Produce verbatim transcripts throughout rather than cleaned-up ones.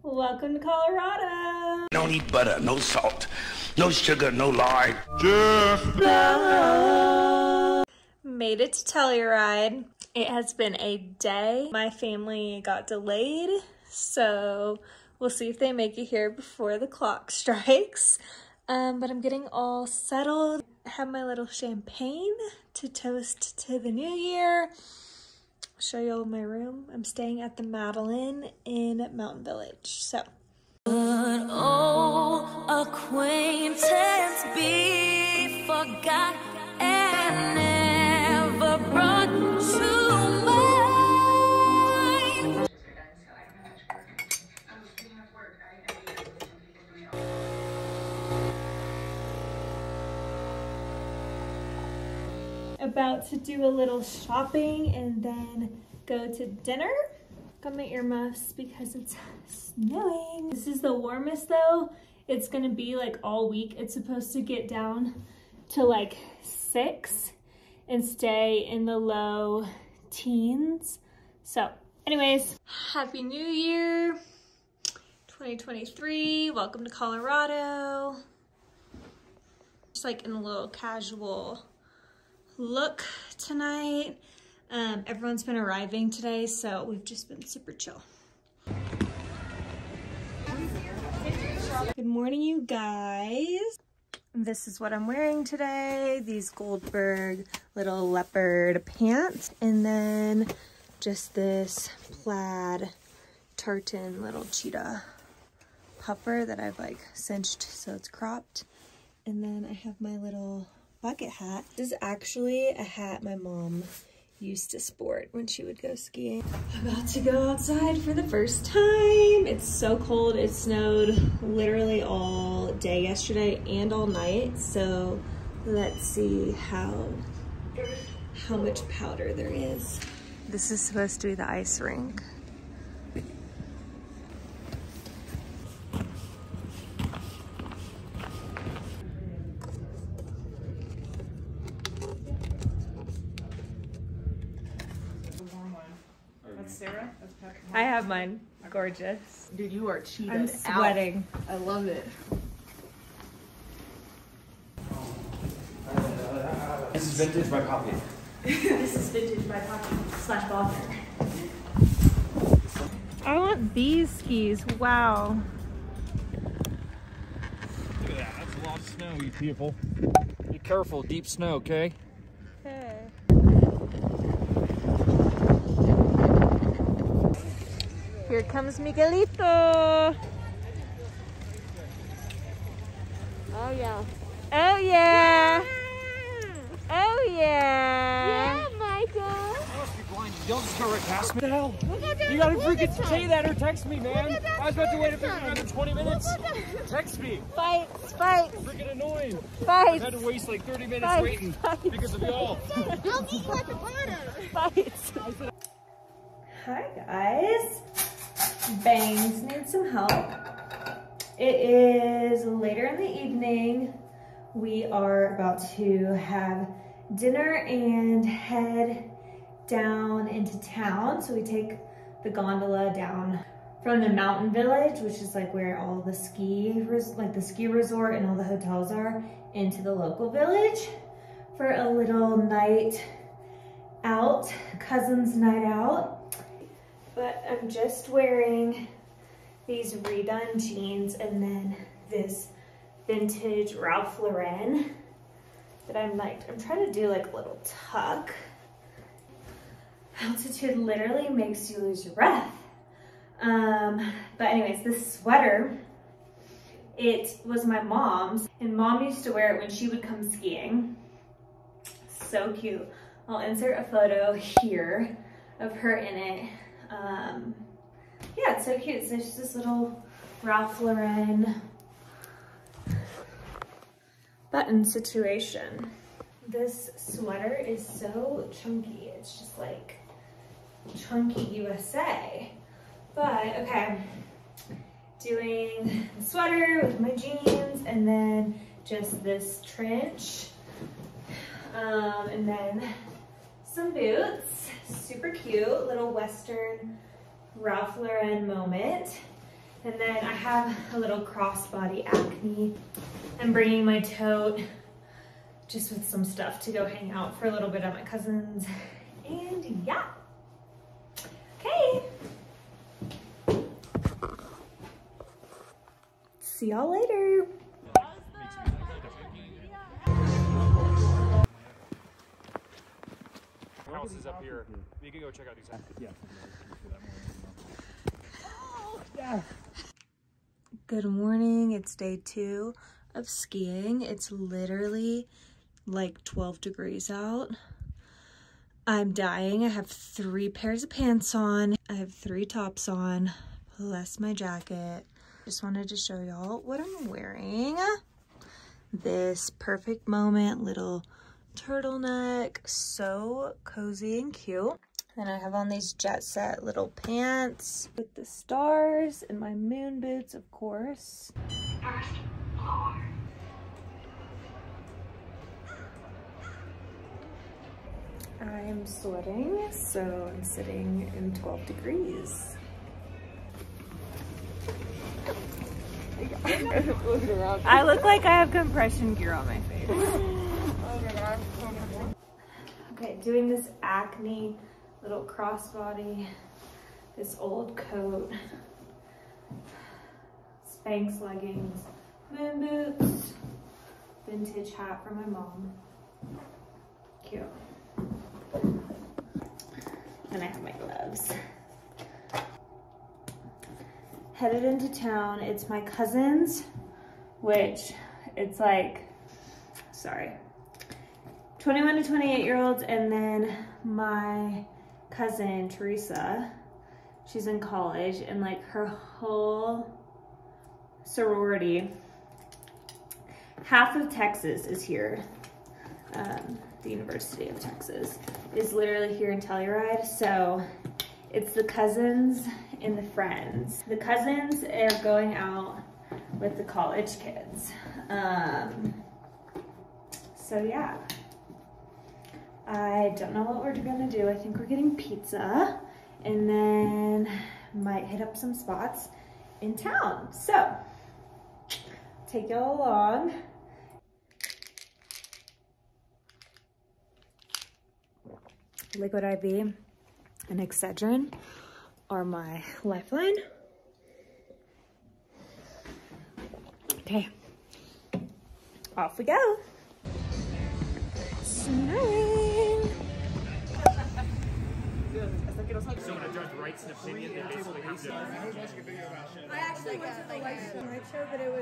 Welcome to Colorado. No need butter, no salt, no sugar, no lard. Just made it to Telluride. It has been a day. My family got delayed, so we'll see if they make it here before the clock strikes. Um, but I'm getting all settled. I have my little champagne to toast to the new year. I'll show you all my room. I'm staying at the Madeline in Mountain Village. So. Could old acquaintance be forgot and never brought to mind? About to do a little shopping and then go to dinner. Got my earmuffs because it's snowing. This is the warmest though. It's gonna be like all week. It's supposed to get down to like six and stay in the low teens. So anyways, Happy New Year twenty twenty-three. Welcome to Colorado. Just like in a little casual look tonight. Um, everyone's been arriving today, so we've just been super chill. Good morning, you guys. This is what I'm wearing today. These Goldberg little leopard pants, and then just this plaid tartan little cheetah puffer that I've like cinched so it's cropped. And then I have my little bucket hat. This is actually a hat my mom used to sport when she would go skiing. About to go outside for the first time. It's so cold. It snowed literally all day yesterday and all night. So let's see how, how much powder there is. This is supposed to be the ice rink. Sarah? That's Patrick. I have mine. Gorgeous. Dude, you are cheated. I'm sweating. Out. I love it. This is vintage by Poppy. This is vintage by Poppy slash Bogner. I want these skis. Wow. Look at that. That's a lot of snow, you people. Be careful. Deep snow, okay? Okay. Here comes Miguelito. Oh yeah. Oh yeah. Yeah. Oh yeah. Yeah, Michael. I must be blind. Don't just go right past me. What the hell? We'll go down You gotta the freaking woods say that or text me, man. We'll go down I was about to wait the another twenty minutes. Text me. Fights, fights, Freaking annoying. I fights, had to waste like thirty minutes Fight, waiting fight. because of y'all. I'll be like a water. fights. Hi guys. Bangs need some help. It is later in the evening. We are about to have dinner and head down into town. So we take the gondola down from the Mountain Village, which is like where all the ski, like the ski resort and all the hotels are, into the local village for a little night out, cousin's night out. But I'm just wearing these redone jeans and then this vintage Ralph Lauren that I'm like, I'm trying to do like a little tuck. Altitude literally makes you lose your breath. Um, but anyways, this sweater, it was my mom's, and mom used to wear it when she would come skiing. So cute. I'll insert a photo here of her in it. Um, yeah, it's so cute. So it's just this little Ralph Lauren button situation. This sweater is so chunky. It's just like chunky U S A. But okay, doing the sweater with my jeans and then just this trench. Um, and then some boots, super cute, little Western Ralph Lauren moment. And then I have a little crossbody acne. I'm bringing my tote just with some stuff to go hang out for a little bit at my cousin's. And yeah. Okay. See y'all later. House is up here. You can go check out these. Yeah. Good morning. It's day two of skiing. It's literally like twelve degrees out. I'm dying. I have three pairs of pants on. I have three tops on, plus my jacket. Just wanted to show y'all what I'm wearing. This perfect moment little turtleneck, so cozy and cute. Then I have on these Jet Set little pants with the stars and my moon boots, of course. First floor. I'm sweating, so I'm sitting in twelve degrees. I look like I have compression gear on my face. Okay, doing this acne little crossbody, this old coat, Spanx leggings, moon boots, vintage hat from my mom. Cute. And I have my gloves. Headed into town. It's my cousin's, which it's like, sorry, twenty-one to twenty-eight year olds, and then my cousin Teresa, she's in college, and like her whole sorority, half of Texas is here. Um, the University of Texas is literally here in Telluride, so it's the cousins and the friends. The cousins are going out with the college kids. Um, so yeah. I don't know what we're gonna do. I think we're getting pizza and then might hit up some spots in town. So, take y'all along. Liquid I V and Excedrin are my lifeline. Okay, off we go. Snowing. So when a judge writes an opinion, they basically have to. I actually went to the light show that it was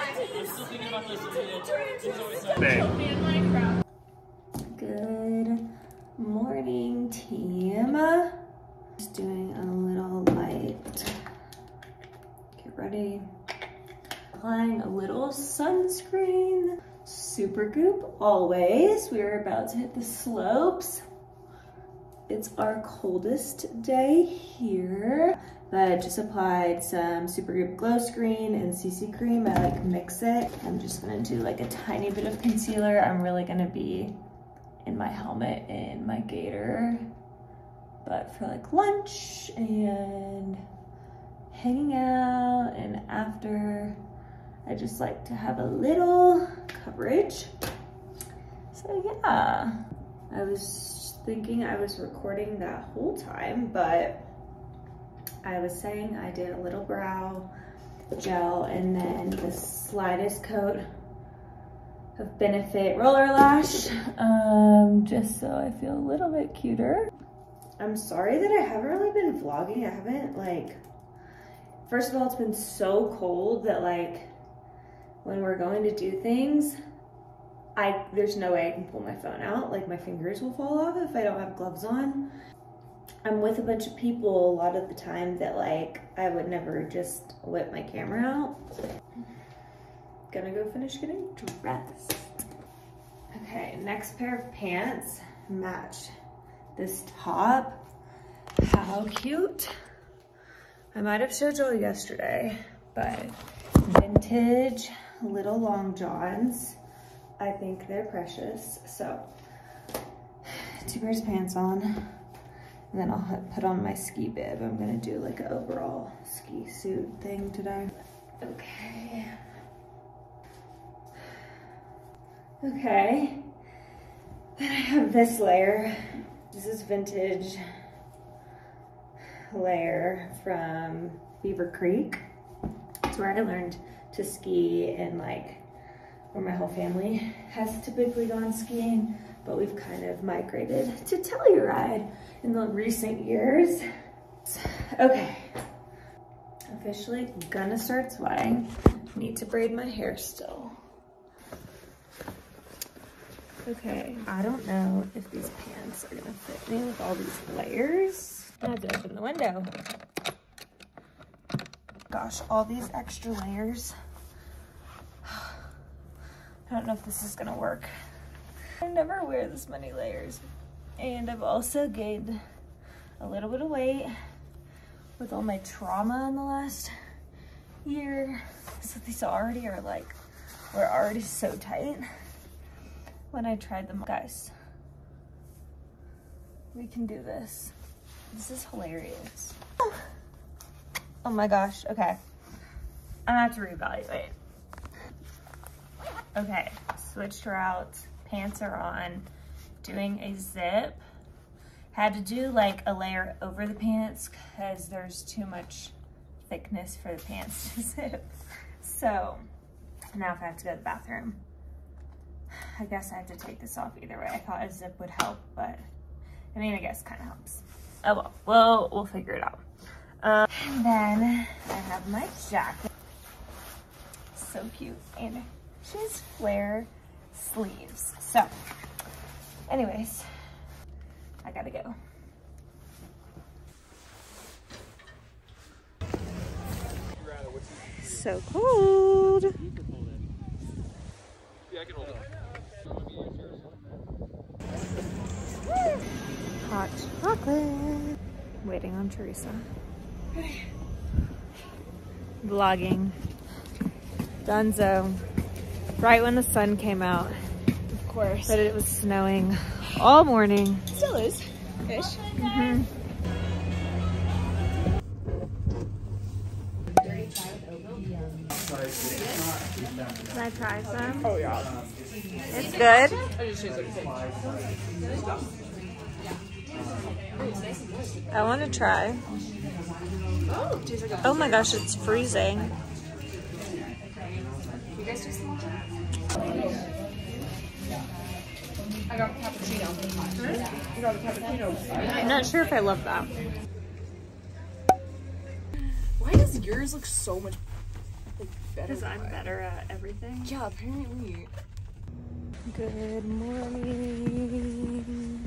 on. Good morning, team. Just doing a little light. Get ready. Applying a little sunscreen. Super Goop always. We're about to hit the slopes. It's our coldest day here, but just applied some Super Goop Glow Screen and C C cream. I like mix it. I'm just gonna do like a tiny bit of concealer. I'm really gonna be in my helmet and my gaiter, but for like lunch and hanging out and after, I just like to have a little coverage. So yeah, I was thinking I was recording that whole time, but I was saying I did a little brow gel and then the slightest coat of Benefit Roller Lash, um, just so I feel a little bit cuter. I'm sorry that I haven't really been vlogging. I haven't like, first of all, it's been so cold that like, when we're going to do things, I there's no way I can pull my phone out. Like my fingers will fall off if I don't have gloves on. I'm with a bunch of people a lot of the time that like I would never just whip my camera out. Gonna go finish getting dressed. Okay, next pair of pants match this top. How cute. I might have showed y'all yesterday, but vintage little long johns. I think they're precious. So two pairs of pants on And then I'll ha- put on my ski bib. I'm gonna do like an overall ski suit thing today. Okay. Okay. Then I have this layer. This is vintage layer from Beaver Creek. It's where I learned to ski and like where my whole family has typically gone skiing, but we've kind of migrated to telluride in the recent years. Okay, officially gonna start sweating. Need to braid my hair still. Okay, I don't know if these pants are gonna fit me with all these layers. I have to open the window. Gosh, all these extra layers. I don't know if this is gonna work. I never wear this many layers. And I've also gained a little bit of weight with all my trauma in the last year. So these already are like, were already so tight when I tried them. Guys, we can do this. This is hilarious. Oh my gosh, okay. I'm gonna have to reevaluate. Okay, switched routes, pants are on, doing a zip. Had to do like a layer over the pants because there's too much thickness for the pants to zip. So now if I have to go to the bathroom, I guess I have to take this off either way. I thought a zip would help, but I mean, I guess kind of helps. Oh well, well, we'll figure it out. Um, and then I have my jacket. So cute. And she has flare sleeves. So, anyways, I gotta go. So cold. Yeah, I can hold it. Hot chocolate. Waiting on Teresa. Vlogging. Dunzo. Right when the sun came out. Of course. But it was snowing all morning. Still is. Ish. Mm-hmm. Can I try some? Oh yeah. It's good. I just choose it. I want to try. Oh, tastes like a Oh my gosh, it's freezing. You guys just I got a cappuccino. I got a cappuccino. I'm not sure if I love that. Why does yours look so much like better? Because I'm better at everything. Yeah, apparently. Good morning.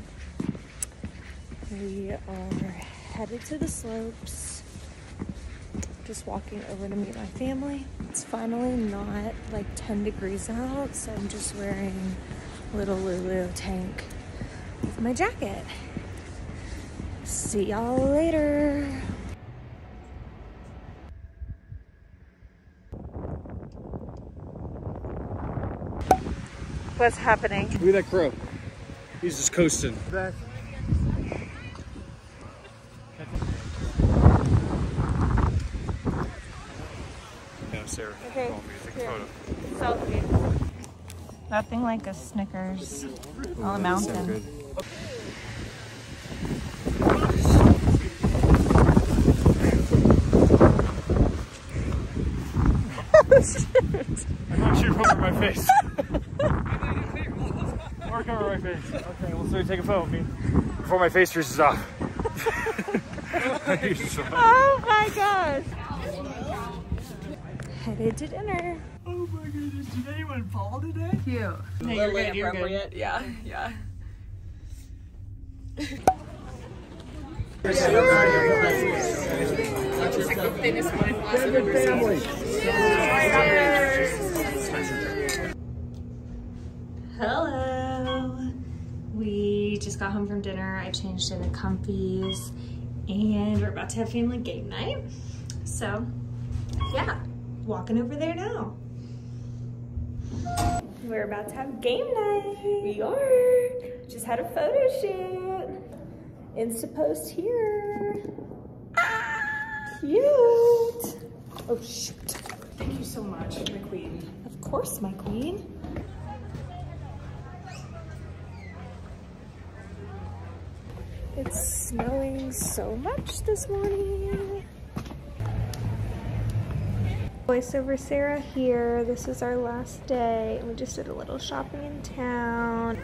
We are headed to the slopes. Just walking over to meet my family. It's finally not like ten degrees out, so I'm just wearing a little Lulu tank with my jacket. See y'all later. What's happening? Look at that crow. He's just coasting. Back. No, Sarah. Okay. Call me. Take a photo. Selfie. Nothing like a Snickers on a mountain. I want you to cover my face. Or cover my face. Okay, well, so take a photo of me before my face freezes off. Oh my gosh. Headed to dinner. Oh my goodness, did anyone fall today? Cute. No, you're good, you're good. Yeah, yeah. Hello. We just got home from dinner. I changed into comfies and we're about to have family game night. So yeah, walking over there now. We're about to have game night. We are. Just had a photo shoot. Instapost here. Ah, cute. Oh shoot. Thank you so much, my queen. Of course, my queen. It's snowing so much this morning. Voiceover Sarah here. This is our last day and we just did a little shopping in town.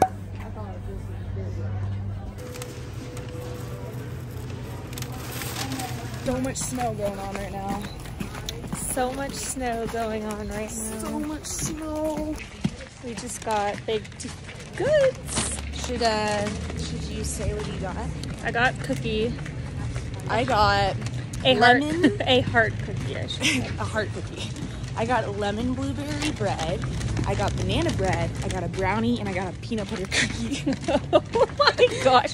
So much snow going on right now. So much snow going on right now. So much snow. We just got baked goods. Should uh should you say what you got? I got cookie. I got A heart, lemon a heart cookie, I should say. a heart cookie. I got lemon blueberry bread. I got banana bread. I got a brownie and I got a peanut butter cookie. Oh my gosh.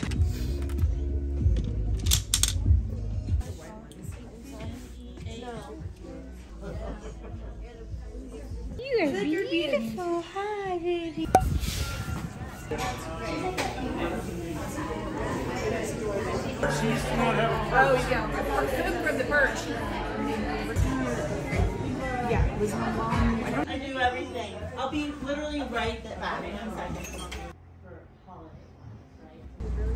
You are beautiful. Hi, baby. Oh yeah, from the perch. Yeah, it was a long. I don't I do everything. I'll be literally right back in a second. For holiday, right?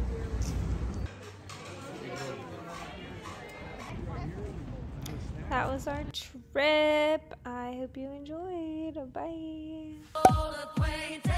That was our trip. I hope you enjoyed. Bye. Old acquaintance.